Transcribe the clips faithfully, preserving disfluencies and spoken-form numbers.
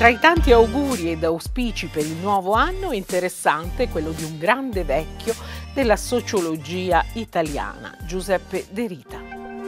Tra i tanti auguri ed auspici per il nuovo anno, interessante quello di un grande vecchio della sociologia italiana, Giuseppe De Rita.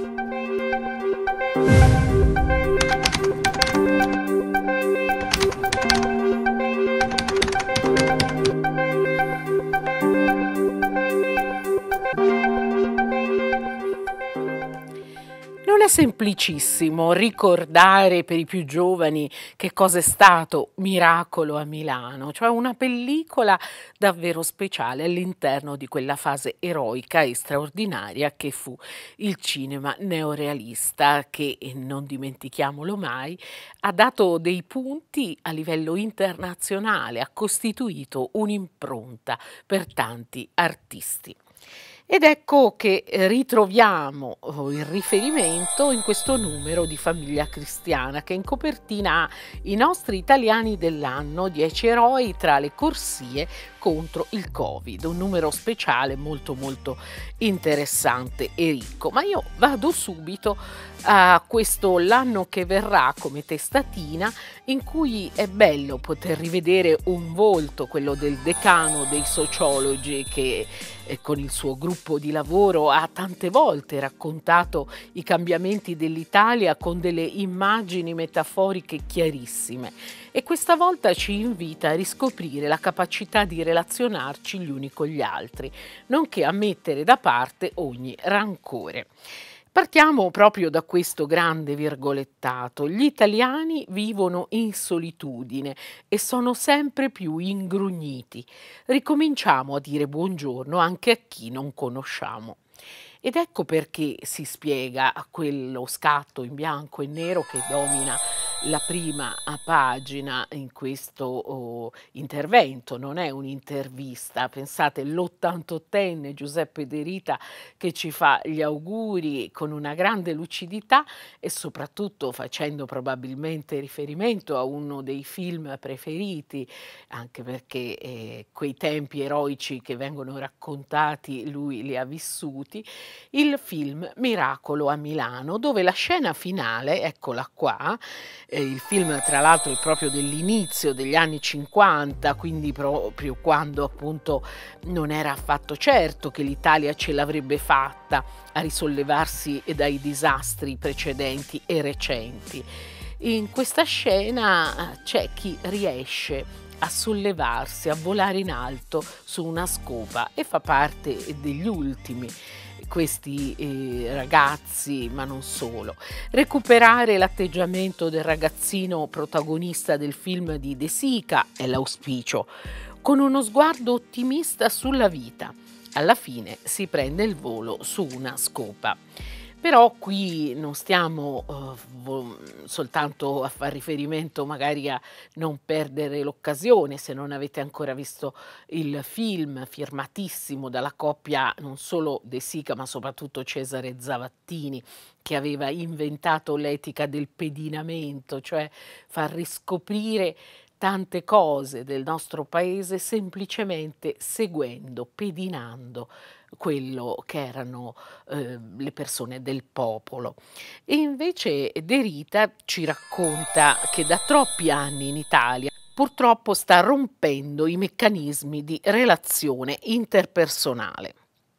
Non è semplicissimo ricordare per i più giovani che cosa è stato Miracolo a Milano, cioè una pellicola davvero speciale all'interno di quella fase eroica e straordinaria che fu il cinema neorealista che, non dimentichiamolo mai, ha dato dei punti a livello internazionale, ha costituito un'impronta per tanti artisti. Ed ecco che ritroviamo il riferimento in questo numero di Famiglia Cristiana che in copertina ha i nostri italiani dell'anno, dieci eroi tra le corsie contro il Covid, un numero speciale molto molto interessante e ricco. Ma io vado subito a questo L'anno che verrà come testatina, in cui è bello poter rivedere un volto, quello del decano dei sociologi che eh, con il suo gruppo di lavoro ha tante volte raccontato i cambiamenti dell'Italia con delle immagini metaforiche chiarissime e questa volta ci invita a riscoprire la capacità di relazionarci gli uni con gli altri, nonché a mettere da parte ogni rancore. Partiamo proprio da questo grande virgolettato. Gli italiani vivono in solitudine e sono sempre più ingrugniti. Ricominciamo a dire buongiorno anche a chi non conosciamo. Ed ecco perché si spiega a quello scatto in bianco e nero che domina la prima pagina in questo oh, intervento, non è un'intervista, pensate l'ottantottenne Giuseppe De Rita che ci fa gli auguri con una grande lucidità e soprattutto facendo probabilmente riferimento a uno dei film preferiti, anche perché eh, quei tempi eroici che vengono raccontati lui li ha vissuti, il film Miracolo a Milano, dove la scena finale, eccola qua, eh, il film tra l'altro è proprio dell'inizio degli anni cinquanta, quindi proprio quando appunto non era affatto certo che l'Italia ce l'avrebbe fatta a risollevarsi dai disastri precedenti e recenti. In questa scena c'è chi riesce a sollevarsi, a volare in alto su una scopa e fa parte degli ultimi. Questi eh, ragazzi, ma non solo. Recuperare l'atteggiamento del ragazzino protagonista del film di De Sica è l'auspicio, con uno sguardo ottimista sulla vita. Alla fine si prende il volo su una scopa. Però qui non stiamo uh, soltanto a far riferimento magari a non perdere l'occasione, se non avete ancora visto il film firmatissimo dalla coppia non solo De Sica ma soprattutto Cesare Zavattini, che aveva inventato l'etica del pedinamento, cioè far riscoprire tante cose del nostro paese semplicemente seguendo, pedinando quello che erano eh, le persone del popolo. E invece De Rita ci racconta che da troppi anni in Italia purtroppo sta rompendo i meccanismi di relazione interpersonale.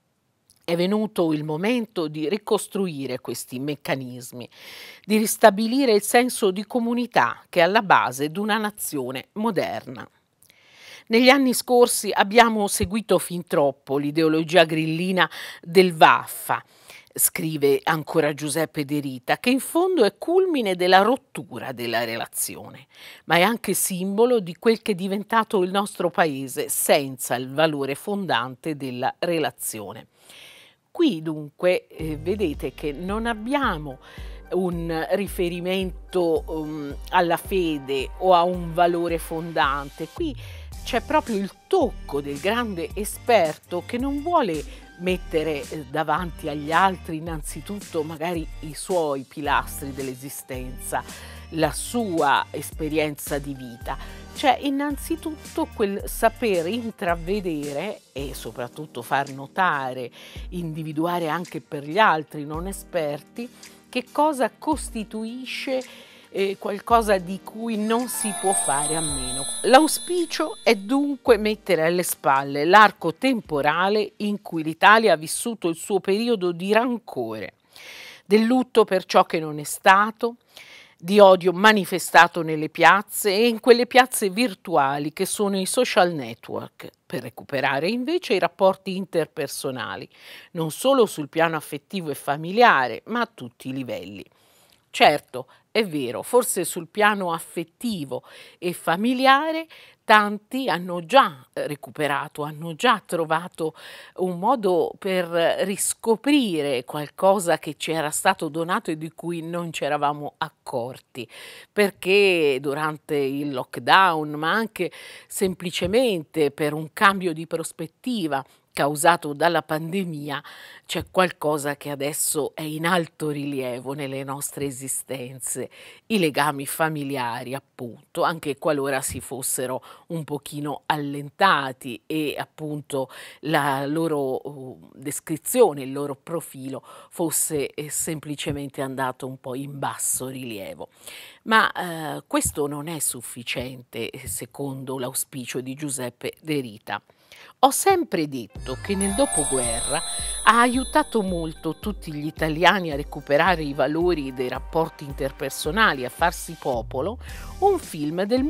È venuto il momento di ricostruire questi meccanismi, di ristabilire il senso di comunità che è alla base di una nazione moderna. Negli anni scorsi abbiamo seguito fin troppo l'ideologia grillina del vaffa, scrive ancora Giuseppe De Rita, che in fondo è culmine della rottura della relazione, ma è anche simbolo di quel che è diventato il nostro paese senza il valore fondante della relazione. Qui dunque eh, vedete che non abbiamo un riferimento um, alla fede o a un valore fondante, qui c'è proprio il tocco del grande esperto che non vuole mettere davanti agli altri innanzitutto magari i suoi pilastri dell'esistenza, la sua esperienza di vita. C'è innanzitutto quel saper intravedere e soprattutto far notare, individuare anche per gli altri non esperti, che cosa costituisce eh, qualcosa di cui non si può fare a meno. L'auspicio è dunque mettere alle spalle l'arco temporale in cui l'Italia ha vissuto il suo periodo di rancore, del lutto per ciò che non è stato, di odio manifestato nelle piazze e in quelle piazze virtuali che sono i social network, per recuperare invece i rapporti interpersonali, non solo sul piano affettivo e familiare, ma a tutti i livelli. Certo, è vero, forse sul piano affettivo e familiare tanti hanno già eh, recuperato, hanno già trovato un modo per riscoprire qualcosa che ci era stato donato e di cui non ci eravamo accorti, perché durante il lockdown, ma anche semplicemente per un cambio di prospettiva causato dalla pandemia, c'è qualcosa che adesso è in alto rilievo nelle nostre esistenze, i legami familiari, appunto, anche qualora si fossero un pochino allentati e appunto la loro uh, descrizione, il loro profilo fosse eh, semplicemente andato un po' in basso rilievo. Ma eh, questo non è sufficiente, eh, secondo l'auspicio di Giuseppe De Rita. Ho sempre detto che nel dopoguerra ha aiutato molto tutti gli italiani a recuperare i valori dei rapporti interpersonali, a farsi popolo, un film del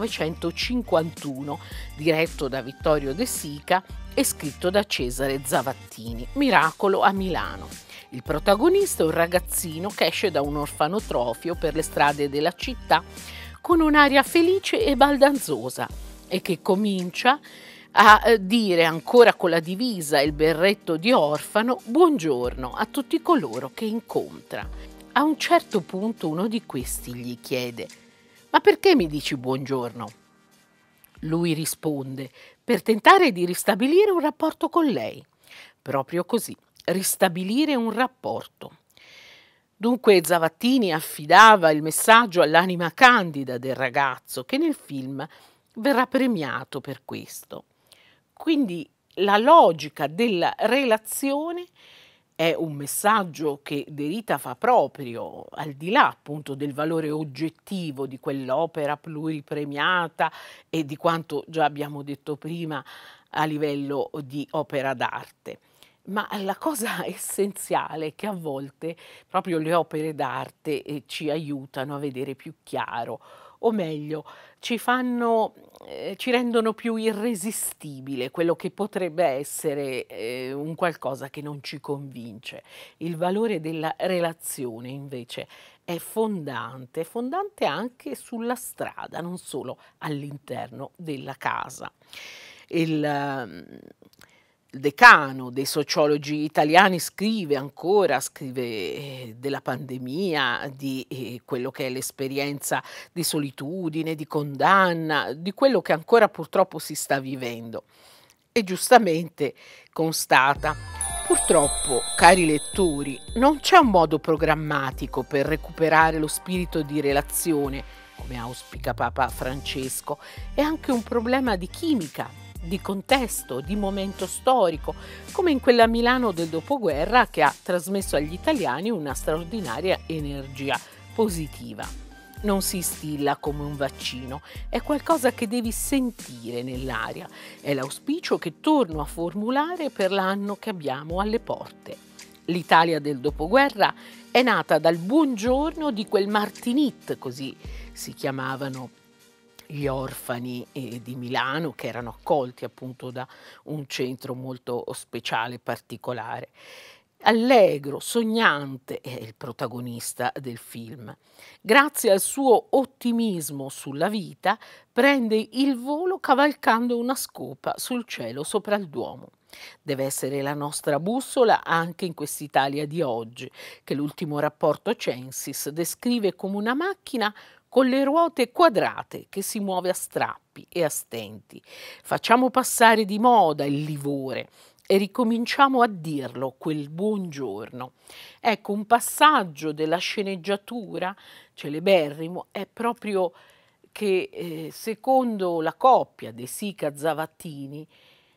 millenovecentocinquantuno diretto da Vittorio De Sica e scritto da Cesare Zavattini, Miracolo a Milano. Il protagonista è un ragazzino che esce da un orfanotrofio per le strade della città con un'aria felice e baldanzosa e che comincia a dire, ancora con la divisa e il berretto di orfano, buongiorno a tutti coloro che incontra. A un certo punto uno di questi gli chiede: ma perché mi dici buongiorno? Lui risponde: per tentare di ristabilire un rapporto con lei. Proprio così, ristabilire un rapporto. Dunque Zavattini affidava il messaggio all'anima candida del ragazzo, che nel film verrà premiato per questo. Quindi la logica della relazione è un messaggio che De Rita fa proprio, al di là appunto del valore oggettivo di quell'opera pluripremiata e di quanto già abbiamo detto prima a livello di opera d'arte. Ma la cosa essenziale è che a volte proprio le opere d'arte eh, ci aiutano a vedere più chiaro, o meglio, ci fanno, eh, ci rendono più irresistibile quello che potrebbe essere eh, un qualcosa che non ci convince. Il valore della relazione invece è fondante, è fondante anche sulla strada, non solo all'interno della casa. Il, ehm, il decano dei sociologi italiani scrive ancora, scrive eh, della pandemia, di eh, quello che è l'esperienza di solitudine, di condanna, di quello che ancora purtroppo si sta vivendo. E giustamente constata: purtroppo, cari lettori, non c'è un modo programmatico per recuperare lo spirito di relazione, come auspica Papa Francesco. È anche un problema di chimica, di contesto, di momento storico, come in quella Milano del dopoguerra che ha trasmesso agli italiani una straordinaria energia positiva. Non si instilla come un vaccino, è qualcosa che devi sentire nell'aria. È l'auspicio che torno a formulare per l'anno che abbiamo alle porte. L'Italia del dopoguerra è nata dal buongiorno di quel Martinit, così si chiamavano gli orfani eh, di Milano, che erano accolti appunto da un centro molto speciale e particolare. Allegro, sognante è il protagonista del film. Grazie al suo ottimismo sulla vita, prende il volo cavalcando una scopa sul cielo sopra il Duomo. Deve essere la nostra bussola anche in quest'Italia di oggi, che l'ultimo rapporto Censis descrive come una macchina con le ruote quadrate che si muove a strappi e a stenti. Facciamo passare di moda il livore e ricominciamo a dirlo, quel buongiorno. Ecco, un passaggio della sceneggiatura celeberrimo è proprio che, eh, secondo la coppia De Sica-Zavattini,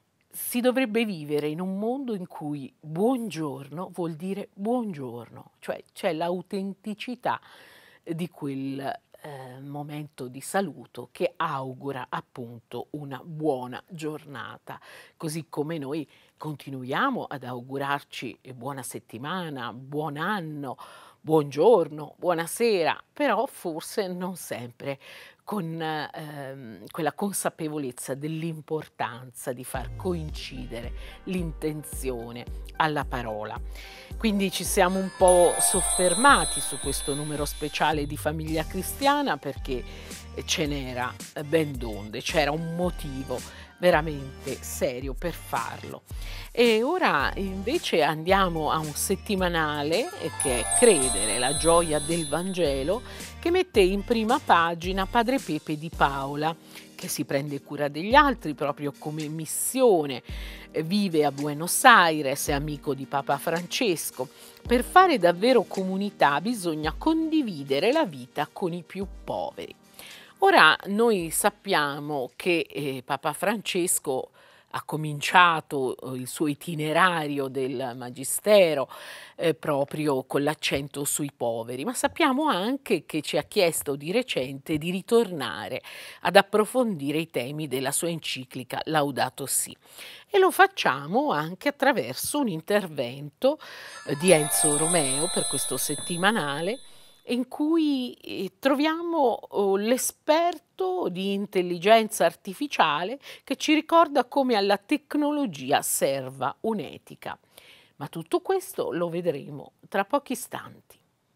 si dovrebbe vivere in un mondo in cui buongiorno vuol dire buongiorno, cioè c'è l'autenticità di quel eh, momento di saluto che augura appunto una buona giornata, così come noi continuiamo ad augurarci buona settimana, buon anno, buongiorno, buonasera, però forse non sempre con ehm, quella consapevolezza dell'importanza di far coincidere l'intenzione alla parola. Quindi ci siamo un po' soffermati su questo numero speciale di Famiglia Cristiana perché ce n'era ben donde, c'era un motivo veramente serio per farlo. E ora invece andiamo a un settimanale che è Credere, la gioia del Vangelo, che mette in prima pagina Padre Pepe di Paola, che si prende cura degli altri proprio come missione, vive a Buenos Aires, è amico di Papa Francesco. Per fare davvero comunità bisogna condividere la vita con i più poveri. Ora noi sappiamo che eh, Papa Francesco ha cominciato eh, il suo itinerario del magistero eh, proprio con l'accento sui poveri, ma sappiamo anche che ci ha chiesto di recente di ritornare ad approfondire i temi della sua enciclica Laudato Si. E lo facciamo anche attraverso un intervento eh, di Enzo Romeo per questo settimanale in cui eh, troviamo oh, l'esperto di intelligenza artificiale che ci ricorda come alla tecnologia serva un'etica. Ma tutto questo lo vedremo tra pochi istanti.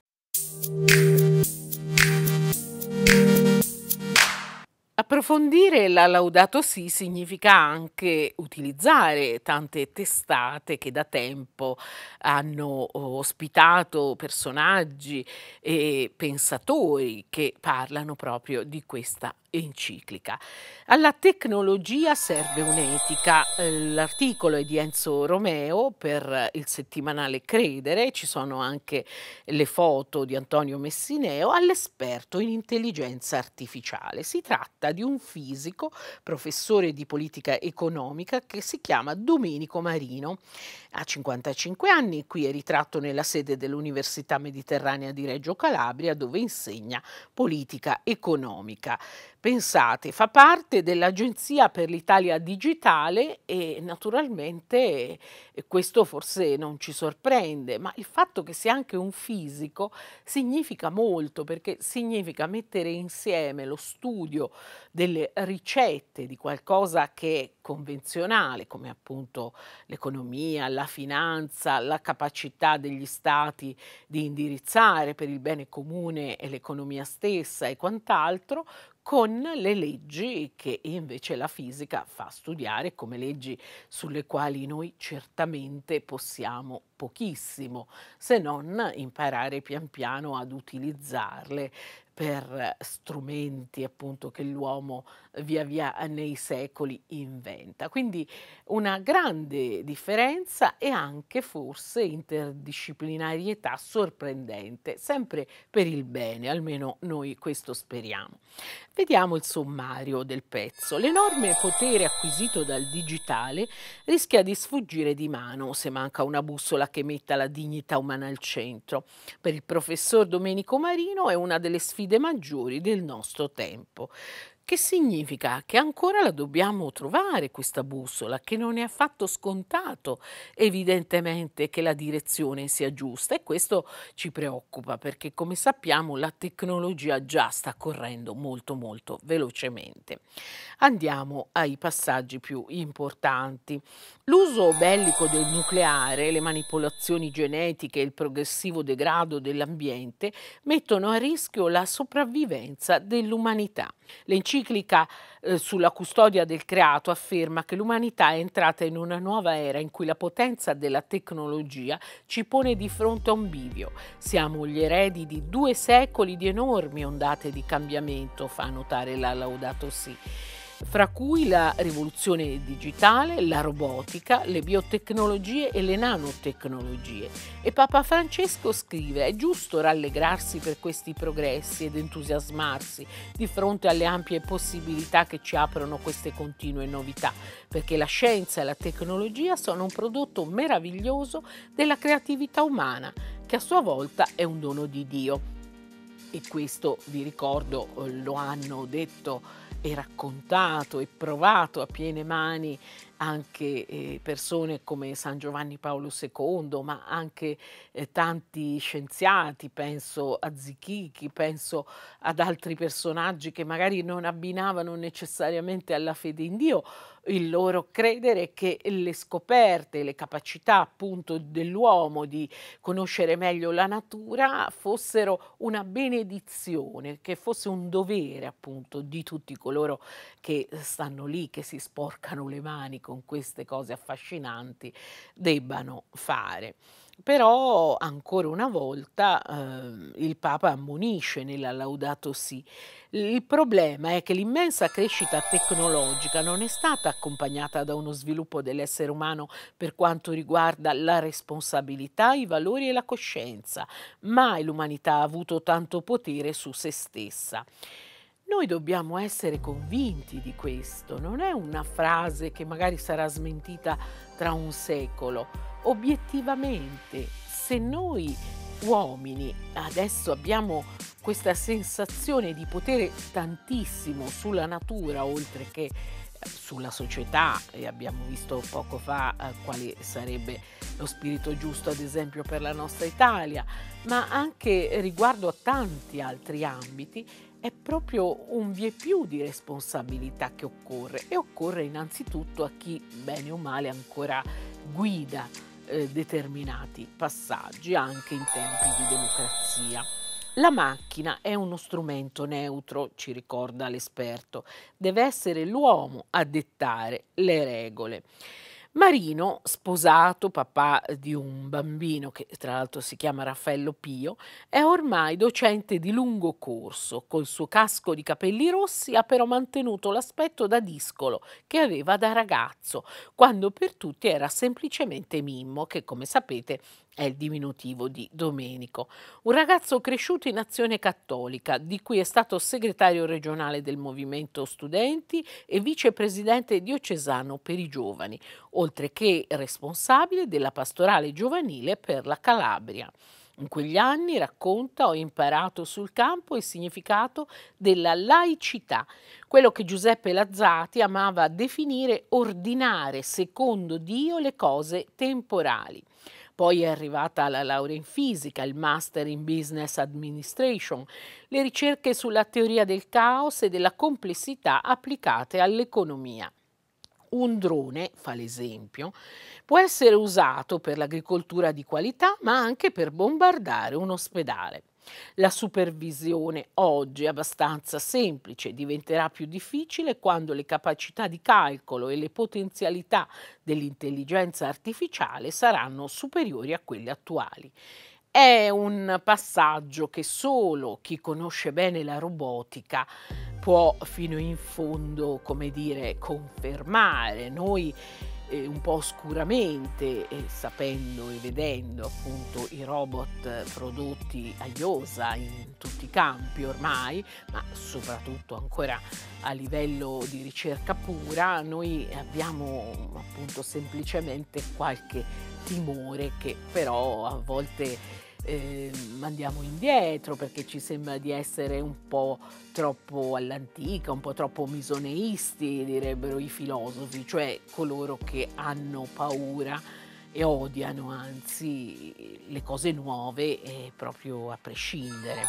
Approfondire la Laudato Si significa anche utilizzare tante testate che da tempo hanno ospitato personaggi e pensatori che parlano proprio di questa enciclica. Alla tecnologia serve un'etica. L'articolo è di Enzo Romeo per il settimanale Credere, ci sono anche le foto di Antonio Messineo, all'esperto in intelligenza artificiale. Si tratta di un fisico, professore di politica economica che si chiama Domenico Marino. Ha cinquantacinque anni, qui è ritratto nella sede dell'Università Mediterranea di Reggio Calabria dove insegna politica economica. Pensate, fa parte dell'Agenzia per l'Italia Digitale e naturalmente questo forse non ci sorprende, ma il fatto che sia anche un fisico significa molto perché significa mettere insieme lo studio delle ricette di qualcosa che è convenzionale, come appunto l'economia, la finanza, la capacità degli stati di indirizzare per il bene comune e l'economia stessa e quant'altro, con le leggi che invece la fisica fa studiare come leggi sulle quali noi certamente possiamo pochissimo, se non imparare pian piano ad utilizzarle per strumenti appunto che l'uomo via via nei secoli inventa. Quindi una grande differenza e anche forse interdisciplinarietà sorprendente, sempre per il bene, almeno noi questo speriamo. Vediamo il sommario del pezzo. L'enorme potere acquisito dal digitale rischia di sfuggire di mano se manca una bussola che metta la dignità umana al centro. Per il professor Domenico Marino è una delle sfide maggiori del nostro tempo. Che significa? Che ancora la dobbiamo trovare questa bussola, che non è affatto scontato evidentemente che la direzione sia giusta e questo ci preoccupa perché come sappiamo la tecnologia già sta correndo molto molto velocemente. Andiamo ai passaggi più importanti. L'uso bellico del nucleare, le manipolazioni genetiche e il progressivo degrado dell'ambiente mettono a rischio la sopravvivenza dell'umanità. L'enciclica eh, sulla custodia del creato afferma che l'umanità è entrata in una nuova era in cui la potenza della tecnologia ci pone di fronte a un bivio. Siamo gli eredi di due secoli di enormi ondate di cambiamento, fa notare la Laudato Si, fra cui la rivoluzione digitale, la robotica, le biotecnologie e le nanotecnologie. E Papa Francesco scrive: è giusto rallegrarsi per questi progressi ed entusiasmarsi di fronte alle ampie possibilità che ci aprono queste continue novità, perché la scienza e la tecnologia sono un prodotto meraviglioso della creatività umana, che a sua volta è un dono di Dio. E questo, vi ricordo, lo hanno detto e raccontato e provato a piene mani anche eh, persone come San Giovanni Paolo secondo, ma anche eh, tanti scienziati, penso a Zichichi, penso ad altri personaggi che magari non abbinavano necessariamente alla fede in Dio il loro credere che le scoperte, le capacità appunto dell'uomo di conoscere meglio la natura fossero una benedizione, che fosse un dovere appunto di tutti coloro che stanno lì, che si sporcano le mani con queste cose affascinanti, debbano fare. Però ancora una volta eh, il Papa ammonisce nella Laudato Si. Il problema è che l'immensa crescita tecnologica non è stata accompagnata da uno sviluppo dell'essere umano per quanto riguarda la responsabilità, i valori e la coscienza. Mai l'umanità ha avuto tanto potere su se stessa. Noi dobbiamo essere convinti di questo, non è una frase che magari sarà smentita tra un secolo. Obiettivamente, se noi uomini adesso abbiamo questa sensazione di potere tantissimo sulla natura, oltre che sulla società, e abbiamo visto poco fa eh, quale sarebbe lo spirito giusto ad esempio per la nostra Italia, ma anche riguardo a tanti altri ambiti, è proprio un vieppiù di responsabilità che occorre, e occorre innanzitutto a chi bene o male ancora guida eh, determinati passaggi anche in tempi di democrazia. La macchina è uno strumento neutro, ci ricorda l'esperto, deve essere l'uomo a dettare le regole. Marino, sposato, papà di un bambino che tra l'altro si chiama Raffaello Pio, è ormai docente di lungo corso. Col suo casco di capelli rossi ha però mantenuto l'aspetto da discolo che aveva da ragazzo, quando per tutti era semplicemente Mimmo, che come sapete è il diminutivo di Domenico. Un ragazzo cresciuto in azione cattolica, di cui è stato segretario regionale del movimento studenti e vicepresidente diocesano per i giovani, oltre che responsabile della pastorale giovanile per la Calabria. In quegli anni, racconta, ho imparato sul campo il significato della laicità, quello che Giuseppe Lazzati amava definire ordinare secondo Dio le cose temporali. Poi è arrivata la laurea in fisica, il master in business administration, le ricerche sulla teoria del caos e della complessità applicate all'economia. Un drone, fa l'esempio, può essere usato per l'agricoltura di qualità, ma anche per bombardare un ospedale. La supervisione oggi è abbastanza semplice, diventerà più difficile quando le capacità di calcolo e le potenzialità dell'intelligenza artificiale saranno superiori a quelle attuali. È un passaggio che solo chi conosce bene la robotica può fino in fondo, come dire, confermare. Noi eh, un po' oscuramente, eh, sapendo e vedendo appunto i robot prodotti a iosa in tutti i campi ormai, ma soprattutto ancora a livello di ricerca pura, noi abbiamo appunto semplicemente qualche timore che però a volte eh, mandiamo indietro, perché ci sembra di essere un po' troppo all'antica, un po' troppo misoneisti, direbbero i filosofi, cioè coloro che hanno paura e odiano anzi le cose nuove eh, proprio a prescindere.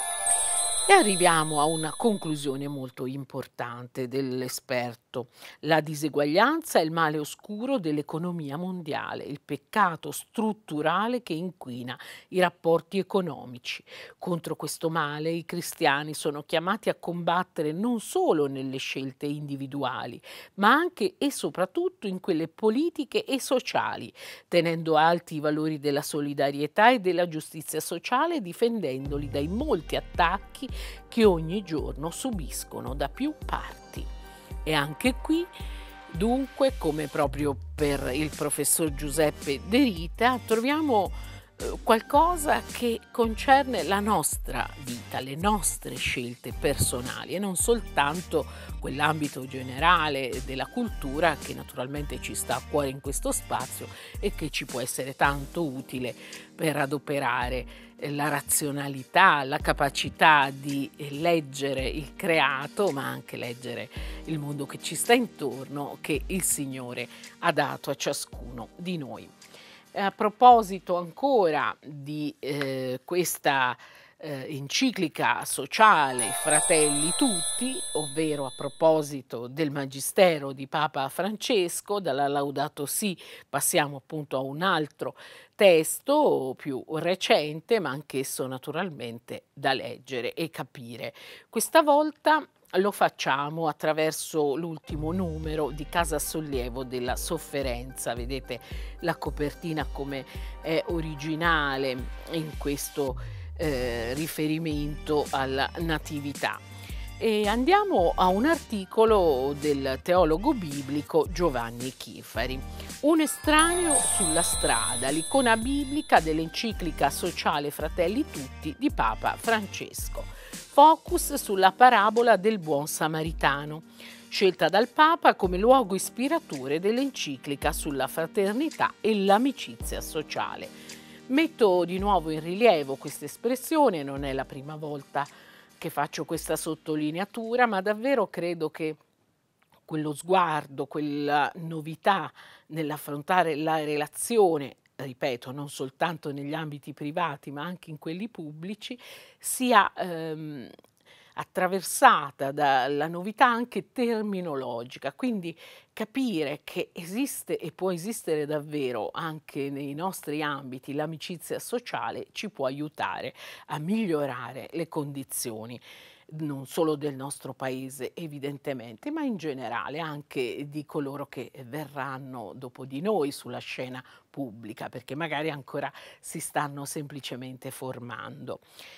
E arriviamo a una conclusione molto importante dell'esperto. La diseguaglianza è il male oscuro dell'economia mondiale, il peccato strutturale che inquina i rapporti economici. Contro questo male i cristiani sono chiamati a combattere non solo nelle scelte individuali, ma anche e soprattutto in quelle politiche e sociali, tenendo alti i valori della solidarietà e della giustizia sociale, difendendoli dai molti attacchi che ogni giorno subiscono da più parti. E anche qui, dunque, come proprio per il professor Giuseppe De Rita, troviamo eh, qualcosa che concerne la nostra vita, le nostre scelte personali e non soltanto quell'ambito generale della cultura che naturalmente ci sta a cuore in questo spazio e che ci può essere tanto utile per adoperare eh, la razionalità, la capacità di eh, leggere il creato, ma anche leggere il mondo che ci sta intorno, che il Signore ha dato a ciascuno di noi. A proposito ancora di eh, questa eh, enciclica sociale Fratelli Tutti, ovvero a proposito del Magistero di Papa Francesco, dalla Laudato Si passiamo appunto a un altro testo più recente, ma anch'esso naturalmente da leggere e capire. Questa volta lo facciamo attraverso l'ultimo numero di Casa Sollievo della Sofferenza. Vedete la copertina come è originale in questo eh, riferimento alla natività. E andiamo a un articolo del teologo biblico Giovanni Chifari. Un estraneo sulla strada, l'icona biblica dell'enciclica sociale Fratelli Tutti di Papa Francesco. Focus sulla parabola del buon samaritano, scelta dal Papa come luogo ispiratore dell'enciclica sulla fraternità e l'amicizia sociale. Metto di nuovo in rilievo questa espressione, non è la prima volta che faccio questa sottolineatura, ma davvero credo che quello sguardo, quella novità nell'affrontare la relazione, ripeto, non soltanto negli ambiti privati, ma anche in quelli pubblici, sia ehm, attraversata dalla novità anche terminologica, quindi capire che esiste e può esistere davvero anche nei nostri ambiti l'amicizia sociale ci può aiutare a migliorare le condizioni non solo del nostro paese evidentemente, ma in generale anche di coloro che verranno dopo di noi sulla scena pubblica, perché magari ancora si stanno semplicemente formando.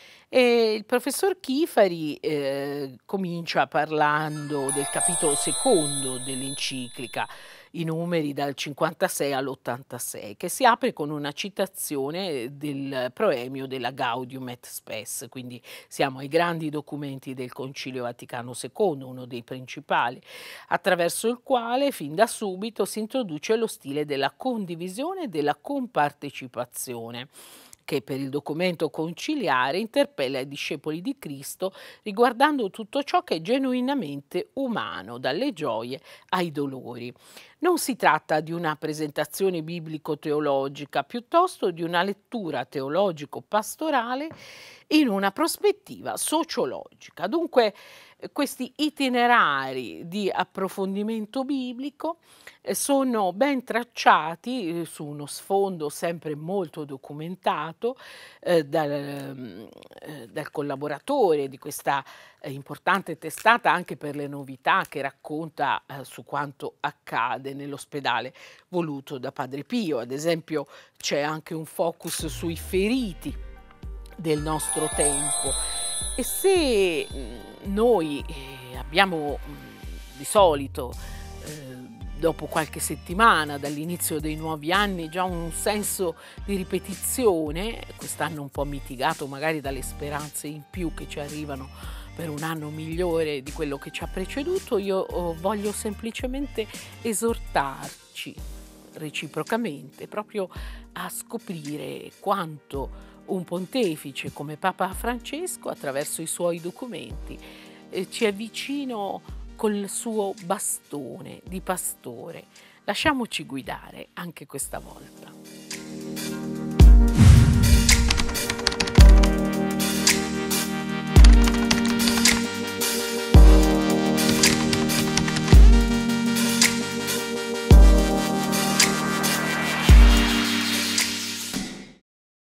E il professor Chifari eh, comincia parlando del capitolo secondo dell'enciclica, i numeri dal cinquantasei all'ottantasei, che si apre con una citazione del proemio della Gaudium et Spes, quindi siamo ai grandi documenti del Concilio Vaticano secondo, uno dei principali, attraverso il quale fin da subito si introduce lo stile della condivisione e della compartecipazione, che per il documento conciliare interpella i discepoli di Cristo riguardando tutto ciò che è genuinamente umano, dalle gioie ai dolori. Non si tratta di una presentazione biblico-teologica, piuttosto di una lettura teologico-pastorale in una prospettiva sociologica. Dunque, questi itinerari di approfondimento biblico eh, sono ben tracciati eh, su uno sfondo sempre molto documentato eh, dal, ehm, eh, dal collaboratore di questa eh, importante testata anche per le novità che racconta eh, su quanto accade nell'ospedale voluto da Padre Pio. Ad esempio c'è anche un focus sui feriti del nostro tempo. E se mh, noi eh, abbiamo mh, di solito, eh, dopo qualche settimana dall'inizio dei nuovi anni, già un senso di ripetizione, quest'anno un po' mitigato magari dalle speranze in più che ci arrivano per un anno migliore di quello che ci ha preceduto, io oh, voglio semplicemente esortarci reciprocamente proprio a scoprire quanto un pontefice come Papa Francesco, attraverso i suoi documenti, eh, ci è vicino col suo bastone di pastore. Lasciamoci guidare anche questa volta.